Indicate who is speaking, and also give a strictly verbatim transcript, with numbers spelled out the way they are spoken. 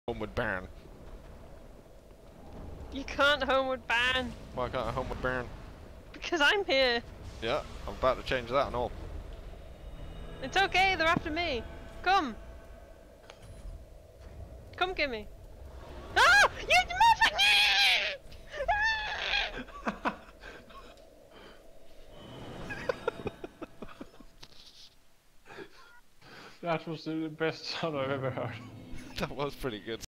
Speaker 1: Homeward Baron.
Speaker 2: You can't homeward ban.
Speaker 1: Why can't I Homeward Baron?
Speaker 2: Because I'm here.
Speaker 1: Yeah, I'm about to change that and all.
Speaker 2: It's okay, they're after me. Come. Come get me. Oh! You
Speaker 3: That was the best sound I've ever heard.
Speaker 1: That was pretty good.